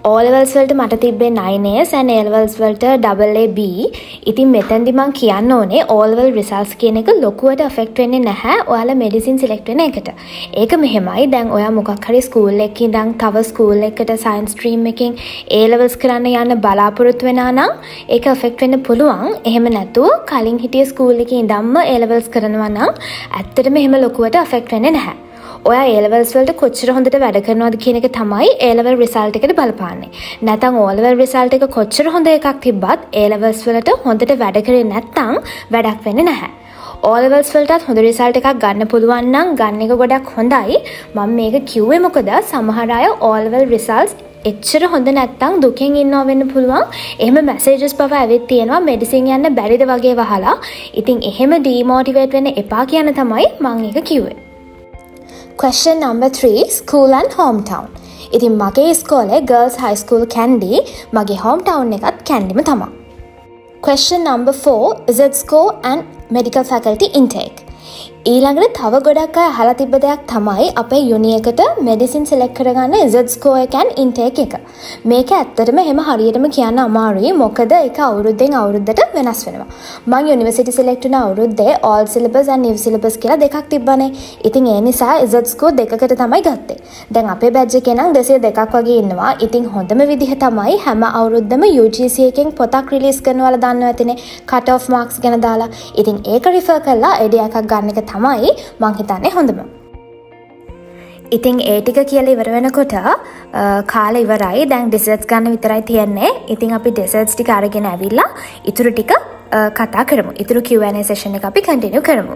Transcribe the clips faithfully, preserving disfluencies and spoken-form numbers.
O levels වලට මට තිබ්බේ nine A's and A levels වලට double A B. ඉතින් මෙතෙන්දි මම කියන්න ඕනේ O level results කියන එක ලොකුවට affect වෙන්නේ නැහැ ඔයාලා medicine select වෙන එකට. ඒක මෙහෙමයි. දැන් ඔයා මොකක් හරි school එකක ඉඳන් තව school එකකට science stream එකකින් A levels කරන්න යන්න බලාපොරොත්තු වෙනා නම් ඒක affect වෙන්න පුළුවන්. එහෙම නැතුව කලින් හිටිය school එකේ ඉඳන්ම A levels කරනවා නම් ඇත්තටම එහෙම ලොකුවට affect වෙන්නේ නැහැ. ඔයා A levels වලට කොච්චර හොඳට වැඩ කරනවද කියන එක තමයි A level result එකට බලපාන්නේ. නැත්නම් O level result එක කොච්චර හොඳ එකක් තිබ්බත් A levels වලට හොඳට වැඩ කරේ නැත්නම් වැඩක් වෙන්නේ නැහැ. O levels වලටත් හොඳ result එකක් ගන්න පුළුවන් නම් ගන්න එක ගොඩක් හොඳයි. මම මේක කිව්වේ මොකද සමහර අය O level results එච්චර හොඳ නැත්නම් දුකෙන් ඉන්නවා වෙන්න පුළුවන්. එහෙම messages පව ඇවිත් තියෙනවා medicine යන්න බැරිද වගේ වහලා. ඉතින් එහෙම demotivate වෙන්න එපා කියන තමයි මම ඒක කිව්වේ. Question number three, school and hometown. ඉතින් මගේ ඉස්කෝලේ girls high school Kandy, මගේ hometown එකත් Kandyම තමයි. Question number four, Z score and medical faculty intake. ඊළඟට තව ගොඩක් අය අහලා තිබ්බ දෙයක් තමයි අපේ යුනි එකට මෙඩිසින් සිලෙක්ට් කරගන්න Z score එක and intake එක. මේක ඇත්තටම එහෙම හරියටම කියන්න අමාරුයි. මොකද ඒක අවුරුද්දෙන් අවුරුද්දට වෙනස් වෙනවා. මම යුනිවර්සිටි සිලෙක්ට් වුණ අවුරුද්දේ all syllabus and new syllabus කියලා දෙකක් තිබ්බනේ. ඉතින් ඒ නිසා Z score දෙකකට තමයි ගත්තේ. දැන් අපේ බැච් එකේ නම් දෙසිය දෙකක් වගේ ඉන්නවා. ඉතින් හොඳම විදිහ තමයි හැම අවුරුද්දම U G C එකෙන් පොතක් රිලීස් කරනවල දන්නව ඇතිනේ. cut off marks ගැන දාලා. ඉතින් ඒක රිෆර් කරලා idea එකක් ගන්න එක තමයි මං හිතන්නේ හොඳම. ඉතින් ඒ ටික කියලා ඉවර වෙනකොට කාලේ ඉවරයි. දැන් ඩෙසර්ට්ස් ගන්න විතරයි තියෙන්නේ. ඉතින් අපි ඩෙසර්ට්ස් ටික අරගෙන ඇවිල්ලා ඊටු ටික කතා කරමු. ඊටු Q and A session එක අපි continue කරමු.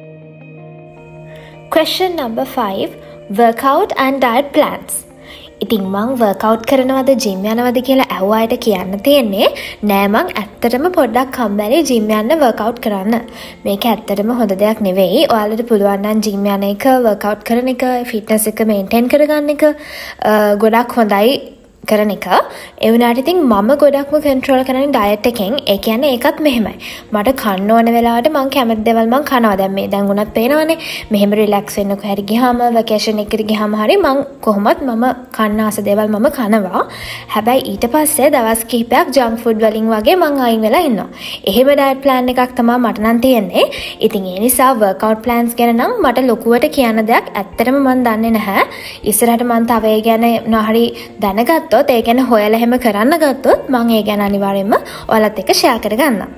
Question number five, workout and diet plans. ඉතින් මං workout කරනවද gym යනවද කියලා ඇහුවාට කියන්න තියෙන්නේ නෑ මං ඇත්තටම පොඩ්ඩක් කම්මැලි gym යන්න workout කරන්න. මේක ඇත්තටම හොඳ දෙයක් නෙවෙයි. ඔයාලට පුළුවන් නම් gym යන එක, workout කරන එක, fitness එක maintain කරගන්න එක ගොඩක් හොඳයි කරන එක. ඒ වුණාට ඉතින් මම ගොඩක්ම control කරන්නේ diet එකෙන්. ඒ කියන්නේ ඒකත් මෙහෙමයි. මට කන්න ඕන වෙලාවට මං කැමති දේවල් මං කනවා. දැන් මේ දැන් උනත් පේනවනේ. මෙහෙම relax වෙන්න කොහරි ගියාම vacation එකකට ගියාම හරි මං කොහොමත් මම කන්න ආස දේවල් මම කනවා. හැබැයි ඊට පස්සේ දවස් කිහිපයක් junk food වලින් වගේ මං අයින් වෙලා ඉන්නවා. එහෙම diet plan එකක් තමයි මට නම් තියෙන්නේ. ඉතින් ඒ නිසා workout plans ගැන නම් මට ලොකුවට කියන්න දෙයක් ඇත්තටම මං දන්නේ නැහැ. ඉස්සරහට මං තව ඒ ගැන මොනවාරි දැනගත්තා ඒ ගැන හොයලා හැම කරන්න ගත්තොත් මම ඒ ගැන අනිවාර්යයෙන්ම ඔයාලත් එක්ක share කරගන්නම්.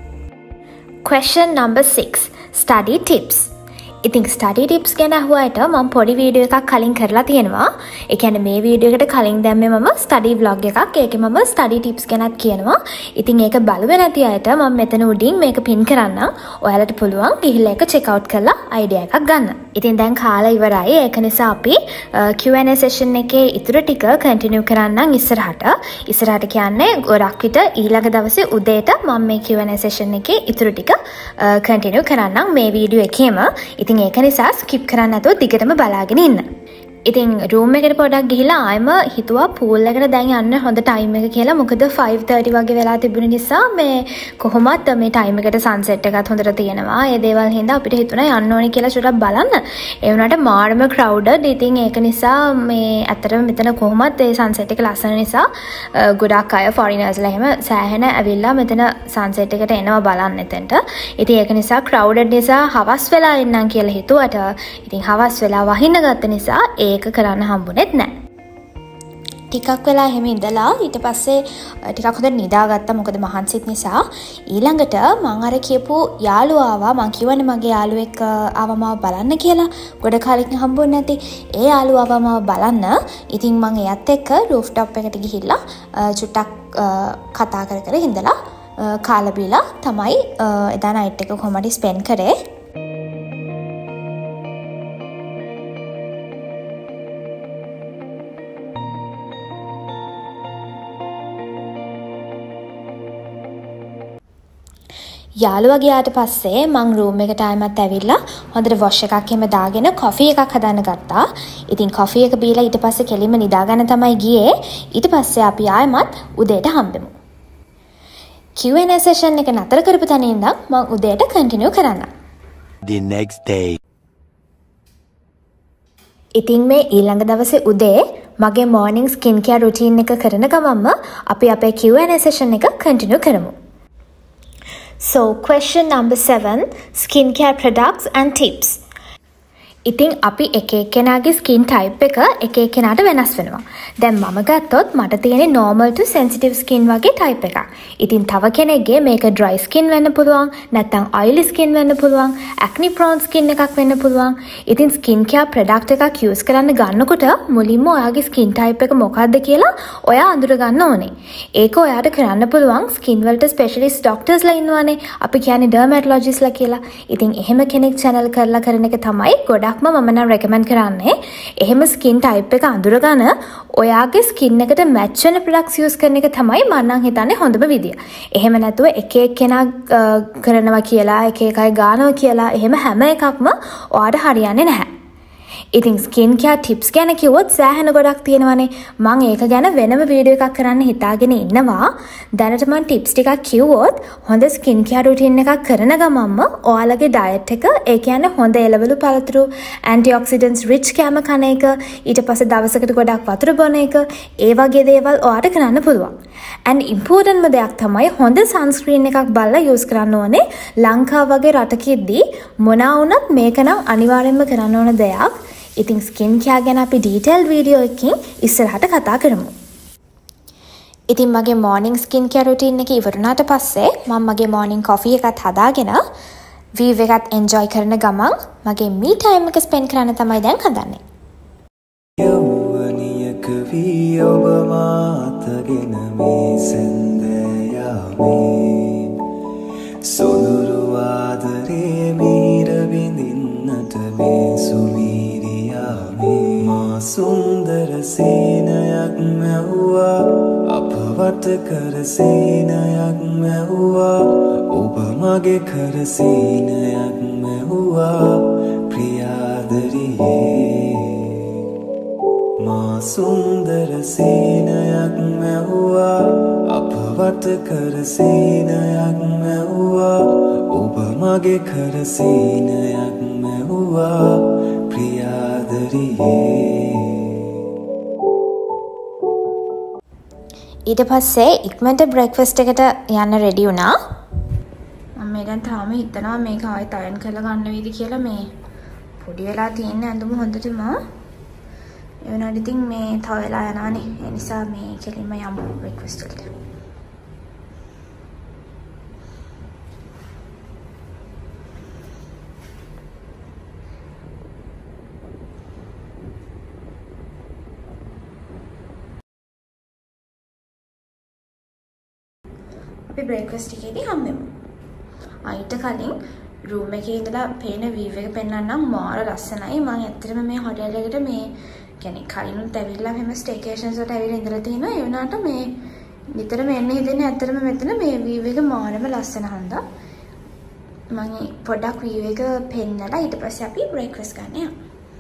Question number six, study tips. ඉතින් study tips ගැන අහුවාට මම පොඩි වීඩියෝ එකක් කලින් කරලා තියෙනවා. ඒ කියන්නේ මේ වීඩියෝ එකට කලින් දැම්මේ මම study vlog එකක්. ඒකේ මම study tips ගැනත් කියනවා. ඉතින් ඒක බලුවේ නැති අයට මම මෙතන උඩින් මේක pin කරන්නම්. ඔයාලට පුළුවන් ගිහිල්ලා ඒක check out කරලා idea එකක් ගන්න. ඉතින් දැන් කාලා ඉවරයි. ඒක නිසා අපි Q and A session එකේ ඊටු ටික continue කරන්නම් ඉස්සරහට. ඉස්සරහට කියන්නේ ගොඩක් විට ඊළඟ දවසේ උදේට මම මේ Q and A session එකේ ඊටු ටික continue කරන්නම් මේ වීඩියෝ එකේම. ඉතින් ඒක නිසා skip කරන්න නැතුව දිගටම බලාගෙන ඉන්න. ඉතින් room එකට පොඩක් ගිහිලා ආයෙම හිතුවා pool එකට දැන් යන්න හොඳ time එක කියලා. මොකද five thirty වගේ වෙලා තිබුණ නිසා මේ කොහොමත් මේ time එකට sunset එකත් හොඳට තියෙනවා. ඒ දේවල් හින්දා අපිට හිතුණා යන්න ඕනේ කියලා චුට්ටක් බලන්න. ඒ වුණාට මාරම crowded. ඉතින් ඒක නිසා මේ ඇත්තටම මෙතන කොහොමත් ඒ sunset එක ලස්සන නිසා ගොඩක් අය foreigners ලා එහෙම සෑහෙන ඇවිල්ලා මෙතන sunset එකට එනවා බලන්න එතනට. ඉතින් ඒක නිසා crowded නිසා හවස් වෙලා එන්නම් කියලා හිතුවට ඉතින් හවස් වෙලා වහින්න ගත්ත නිසා ඒක කරන්න හම්බුනේත් නැහැ. ටිකක් වෙලා එහෙම ඉඳලා ඊට පස්සේ ටිකක් හොඳට නිදාගත්තා. මොකද මහන්සිත් නිසා. ඊළඟට මම අර කියපු යාළුවා ආවා. මම කියවනේ මගේ යාළුවෙක් ආවම බලන්න කියලා. ගොඩ කාලෙකින් හම්බුනේ නැති. ඒ යාළුවා ආවම බලන්න. ඉතින් මම එයත් එක්ක roof top එකට ගිහිල්ලා චුට්ටක් කතා කර කර ඉඳලා කාලා බීලා තමයි එදා night එක කොහොමද spend කරේ. යාළුවා ගියාට පස්සේ මං රූම් එකට ආයෙමත් ඇවිල්ලා හොඳට වොෂ් එකක් එහෙම දාගෙන කොෆි එකක් හදන්න ගත්තා. ඉතින් කොෆි එක බීලා ඊට පස්සේ කෙලින්ම නිදා ගන්න තමයි ගියේ. ඊට පස්සේ අපි ආයෙමත් උදේට හම්බෙමු. Q and A session එක නතර කරපු තැන ඉඳන් මං උදේට continue කරන්න. The next day. ඉතින් මේ ඊළඟ දවසේ උදේ මගේ morning skincare routine එක කරන ගමන්ම අපි අපේ Q and A session එක continue කරමු. So question number seven, skincare products and tips. ඉතින් අපි එක එක්කෙනාගේ ස්කින් ටයිප් එක එක එක්කෙනාට වෙනස් වෙනවා. දැන් මම ගත්තොත් මට තියෙන්නේ normal to sensitive skin වගේ ටයිප් එකක්. ඉතින් තව කෙනෙක්ගේ මේක dry skin වෙන්න පුළුවන්, නැත්නම් oily skin වෙන්න පුළුවන්, acne prone skin එකක් වෙන්න පුළුවන්. ඉතින් skin care product එකක් use කරන්න ගන්නකොට මුලින්ම ඔයාගේ skin type එක මොකක්ද කියලා ඔයා අඳුර ගන්න ඕනේ. ඒක ඔයාට කරන්න පුළුවන් skin වලට specialist doctors ලා ඉන්නවනේ. අපි කියන්නේ dermatologist ලා කියලා. ඉතින් එහෙම කෙනෙක් channel කරලා කරන එක තමයි ගොඩක් මම නම් recommend කරන්නේ. එහෙම skin type එක අඳුරගෙන ඔයාගේ skin එකට match වෙන products use කරන එක තමයි මම නම් හිතන්නේ හොඳම විදිය. එහෙම නැතුව එක එක්කෙනා කරනවා කියලා එක එක අය ගන්නවා කියලා එහෙම හැම එකක්ම ඔයාට හරියන්නේ නැහැ. ඉතින් skin care tips ගැන කිව්වොත් සෑහෙන ගොඩක් තියෙනවානේ. මම ඒක ගැන වෙනම වීඩියෝ එකක් කරන්න හිතාගෙන ඉන්නවා. දැනට මම tips ටිකක් කිව්වොත් හොඳ skin care routine එකක් කරන ගමන්ම ඔයාලගේ diet එක, ඒ කියන්නේ හොඳ එළවලු පළතුරු, antioxidants rich කෑම කන එක, ඊට පස්සේ දවසකට ගොඩක් වතුර බොන එක, ඒ වගේ දේවල් ඔයාට කරන්න පුළුවන්. and important ම දෙයක් තමයි හොඳ sunscreen එකක් බලලා use කරන්න ඕනේ. ලංකාව වගේ රටකෙදී මොනවා වුණත් මේක නම් අනිවාර්යෙන්ම කරන්න ඕන දෙයක්. ඉතින් ස්කින් කෙයාර් ගැන අපි ඩීටේල් වීඩියෝ එකකින් ඉස්සරහට කතා කරමු. ඉතින් මගේ morning skin care routine එක ඉවර වුණාට පස්සේ මම මගේ morning coffee එකත් හදාගෙන view එකත් enjoy කරන ගමන් මගේ me time එක spend කරන්න තමයි දැන් හදන්නේ. යෞවනියක වී ඔබ මාතගෙන මේ සැන්දෑයාමේ සොඳුරු ආදරේ මීර විඳින්නට මේ සුවීරියාමේ මා සුන්දර සේනයක් මැව්වා අපවට කර සේනයක් මැව්වා ඔබ මගේ කර සේනයක් මැව්වා ප්‍රියාදරියේ මා සුන්දර සේනයක් මැව්වා අපවට කර සේනයක් මැව්වා ඔබ මගේ කර සේනයක් මැව්වා ප්‍රියාදරියේ. ඊට පස්සේ ඉක්මනට බ්‍රේක්ෆාස්ට් එකට යන්න රෙඩි වුණා. මම දැන් තාම හිතනවා මේක ආයෙත් අයන් කරලා ගන්න වේද කියලා. මේ පොඩි වෙලා තියෙන ඇඳුම හොඳටම ඒ වුණාට ඉතින් මේ තව වෙලා යනවානේ. ඒ නිසා මේ කෙලින්ම යමු බ්‍රේක්ෆාස්ට් එකට. අපි බ්‍රේක්ෆාස්ට් එකේදී හම්බෙමු. ආයිට කලින් රූම් එකේ ඉඳලා පේන view එක පෙන්වන්නම්. මාර ලස්සනයි. මම ඇත්තටම මේ හොටෙල් එකට මේ කියන්නේ කලිනුත් ඇවිල්ලා මෙහෙම ස්ටේකේෂන්ස් වලට ඇවිල්ලා ඉඳලා තිනවා. ඒ වුණාට මේ නිතරම එන්න හිතෙන්නේ ඇත්තටම මෙතන මේ view එක මාරම ලස්සන හන්දා. මම පොඩ්ඩක් view එක පෙන්නලා ඊට පස්සේ අපි බ්‍රේක්ෆාස්ට් ගන්න යමු.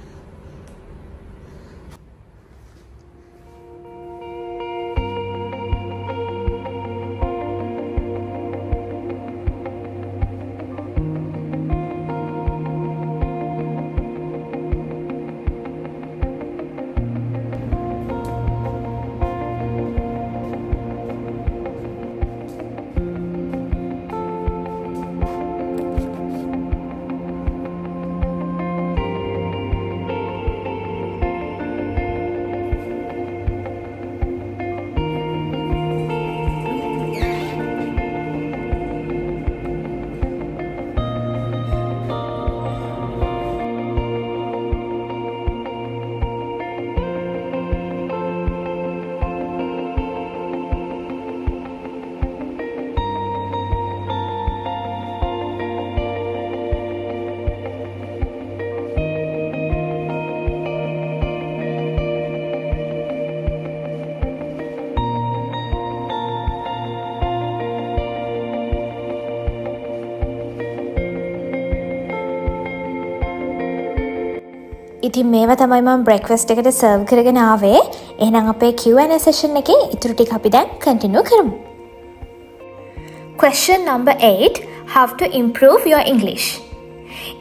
ඉතින් මේවා තමයි මම බ්‍රේක්ෆාස්ට් එකට සර්ව් කරගෙන ආවේ. එහෙනම් අපේ Q and A session එකේ ඊටු ටික අපි දැන් කන්ටිනියු කරමු. Question number eight, how to improve your English.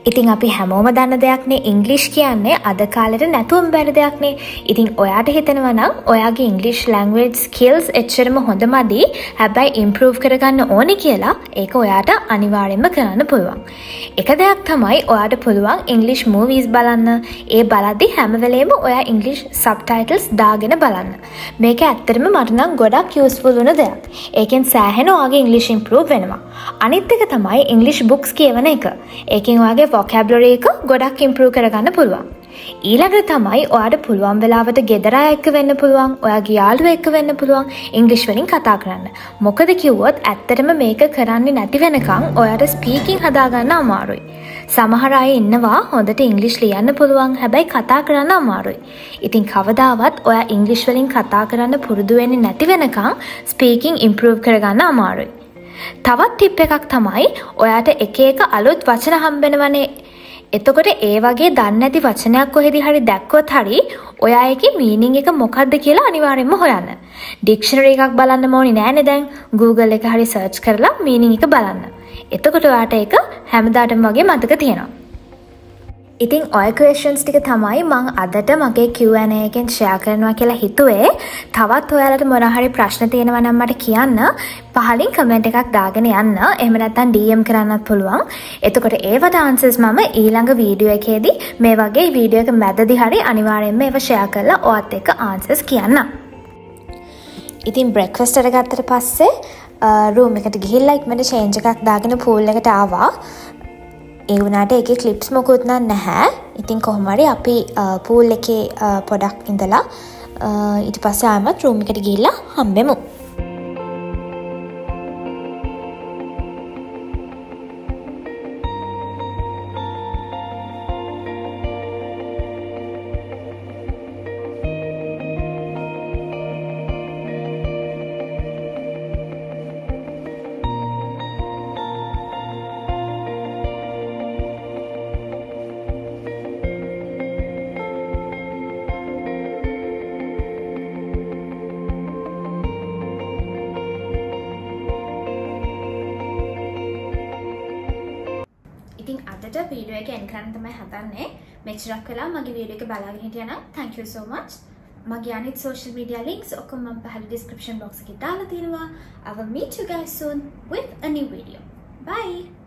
ඉතින් අපි හැමෝම දන්න දෙයක්නේ ඉංග්‍රීසි කියන්නේ අද කාලෙට නැතුවම බැරි දෙයක්නේ. ඉතින් ඔයාට හිතෙනවා නම් ඔයාගේ ඉංග්‍රීසි ලැන්ග්වේජ් ස්කිල්ස් එච්චරම හොඳමදි හැබැයි ඉම්ප්‍රූව් කරගන්න ඕනේ කියලා ඒක ඔයාට අනිවාර්යෙන්ම කරන්න පුළුවන්. එක දෙයක් තමයි ඔයාට පුළුවන් ඉංග්‍රීසි මූවීස් බලන්න. ඒ බලද්දි හැම වෙලේම ඔයා ඉංග්‍රීසි සබ්ටයිටල්ස් දාගෙන බලන්න. මේක ඇත්තටම මට නම් ගොඩක් යූස්ෆුල් වුණ දෙයක්. ඒකෙන් සෑහෙන ඔයාගේ ඉංග්‍රීසි ඉම්ප්‍රූව් වෙනවා. අනිත් එක තමයි ඉංග්‍රීසි බුක්ස් කියවන එක. ඒකෙන් ඔයාගේ vocabulary එක ගොඩක් ඉම්ප්‍රූව් කරගන්න පුළුවන්. ඊළඟට තමයි ඔයාට පුළුවන් වෙලාවට ගෙදර අය එක්ක වෙන්න පුළුවන්, ඔයාගේ යාළුවෝ එක්ක වෙන්න පුළුවන් ඉංග්‍රීසි වලින් කතා කරන්න. මොකද කිව්වොත් ඇත්තටම මේක කරන්නේ නැති වෙනකන් ඔයාට ස්පීකින් හදාගන්න අමාරුයි. සමහර අය ඉන්නවා හොඳට ඉංග්‍රීසි ලියන්න පුළුවන් හැබැයි කතා කරන්න අමාරුයි. ඉතින් කවදාවත් ඔයා ඉංග්‍රීසි වලින් කතා කරන්න පුරුදු වෙන්නේ නැති වෙනකන් ස්පීකින් ඉම්ප්‍රූව් කරගන්න අමාරුයි. තවත් ටිප් එකක් තමයි ඔයාට එක එක අලුත් වචන හම්බෙනවනේ. එතකොට ඒ වගේ දන්නේ නැති වචනයක් කොහෙදි හරි දැක්කොත් හරි ඔයා ඒකේ මීනින් එක මොකක්ද කියලා අනිවාර්යෙන්ම හොයන්න. ඩික්ෂනරි එකක් බලන්න ඕනේ නෑනේ දැන්. Google එක හරි සර්ච් කරලා මීනින් එක බලන්න. එතකොට ඔයාට ඒක හැමදාටම වගේ මතක තියෙනවා. ඉතින් ඔය questions ටික තමයි මම අදට මගේ Q and A එකෙන් share කරනවා කියලා හිතුවේ. තවත් ඔයාලට මොන හරි ප්‍රශ්න තියෙනවා නම් මට කියන්න. පහලින් comment එකක් දාගෙන යන්න. එහෙම නැත්නම් D M කරන්නත් පුළුවන්. එතකොට ඒවට answers මම ඊළඟ වීඩියෝ එකේදී මේ වගේ වීඩියෝ එක මැදදී හරි අනිවාර්යෙන්ම ඒව share කරලා ඔයත් එක්ක answers කියන්න. ඉතින් breakfast එක ගත්තට පස්සේ room එකට ගිහිල්ලා ඉක්මනට change එකක් දාගෙන pool එකට ආවා. ඒ වුණාට ඒකේ ක්ලිප්ස් මොකුත් නැහැ. ඉතින් කොහොම හරි අපි pool එකේ පොඩක් ඉඳලා ඊට පස්සේ ආවමත් room එකට ගිහිල්ලා හම්බෙමු. ඉතින් අදට වීඩියෝ එක එන්ඩ් කරන්න තමයි හදන්නේ. මෙච්චරක් වෙලා මගේ වීඩියෝ එක බලාගෙන හිටියා නම් thank you so much. මගේ අනිත් social media links ඔක්කොම මම පහළ description box එකේ දාලා තියෙනවා. I will meet you guys soon with a new video. Bye.